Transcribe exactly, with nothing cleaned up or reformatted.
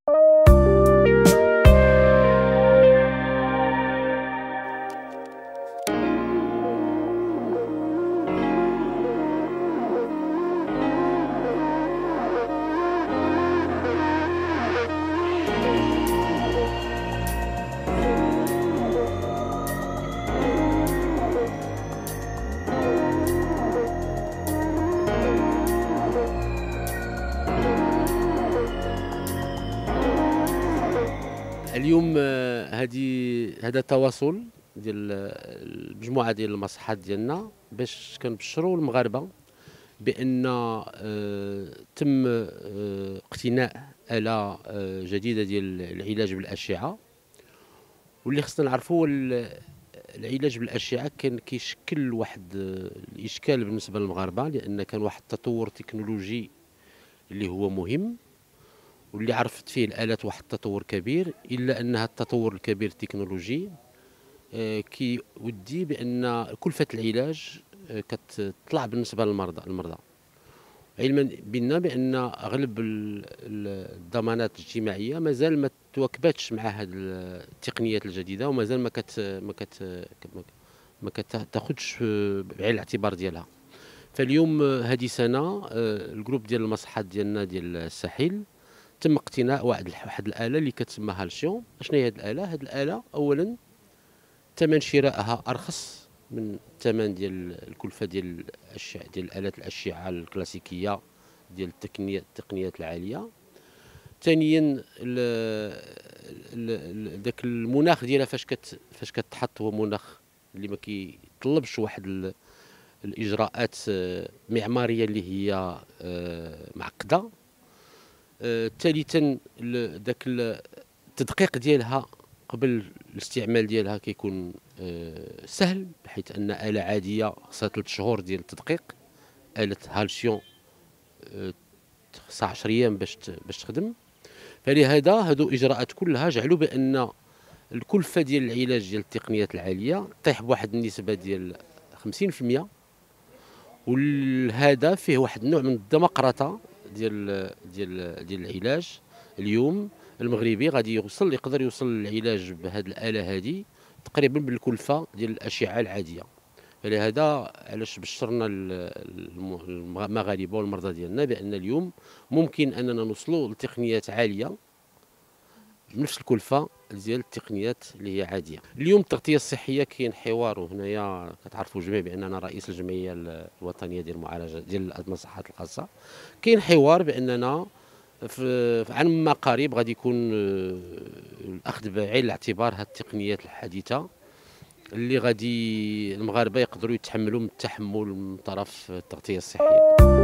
اليوم هذه هذا تواصل ديال المجموعه ديال المصحات ديالنا باش كنبشروا المغاربه بان آه، تم آه، اقتناء آلة آه، جديده ديال العلاج بالاشعه. واللي خصنا نعرفوا العلاج بالاشعه كان كيشكل واحد آه، الاشكال بالنسبه للمغاربه، لان كان واحد التطور تكنولوجي اللي هو مهم، واللي عرفت فيه الآلات واحد التطور كبير، إلا أن هذا التطور الكبير التكنولوجي آه، كيودي بأن كلفة العلاج آه، كتطلع بالنسبة للمرضى المرضى علما بنا بأن أغلب ال- ال- الضمانات الاجتماعية مازال ما تواكباتش مع هذه التقنيات الجديدة، ومازال ما كت ما كت ما كتاخذش بعين الاعتبار ديالها. فاليوم آه، هذه سنة آه، الجروب ديال المصحات ديالنا ديال الساحل تم اقتناء واحد واحد الاله اللي كتسمى هالسيون. شنو هي هذه الاله؟ هذه الاله اولا ثمن شرائها ارخص من الثمن ديال الكلفه ديال الاشعه ديال الالات الاشعه الكلاسيكيه ديال التقنيه التقنيات العاليه. ثانيا ذاك المناخ ديالها فاش كت فاش كتحط هو مناخ اللي ما كيطلبش واحد ال- الاجراءات آه، معماريه اللي هي آه، معقده. آه، ثالثا ذاك التدقيق ديالها قبل الاستعمال ديالها كيكون آه، سهل، بحيث ان آلة عادية خصها ثلاث شهور ديال التدقيق. آلة هالسيون آه، خصها عشر ايام باش باش تخدم. فلهذا هذو اجراءات كلها جعلوا بان الكلفة ديال العلاج ديال التقنيات العالية طيح بواحد النسبة ديال خمسين في المية. وهذا فيه واحد النوع من الديمقراطه ديال ديال ديال العلاج. اليوم المغربي غادي يوصل يقدر يوصل للعلاج بهذه الاله هذه تقريبا بالكلفه ديال الاشعه العاديه. فلهذا علاش بشرنا المغاربه والمرضى ديالنا بان اليوم ممكن اننا نوصلوا لتقنيات عاليه بنفس الكلفه ديال التقنيات اللي هي عاديه. اليوم التغطيه الصحيه كاين حوار، وهنايا كتعرفوا الجميع بان انا رئيس الجمعيه الوطنيه ديال المعالجه ديال المصحات الخاصه. كاين حوار باننا في في عام ما قريب غادي يكون آه، الاخذ بعين الاعتبار هذه التقنيات الحديثه اللي غادي المغاربه يقدروا يتحملوا من التحمل من طرف التغطيه الصحيه.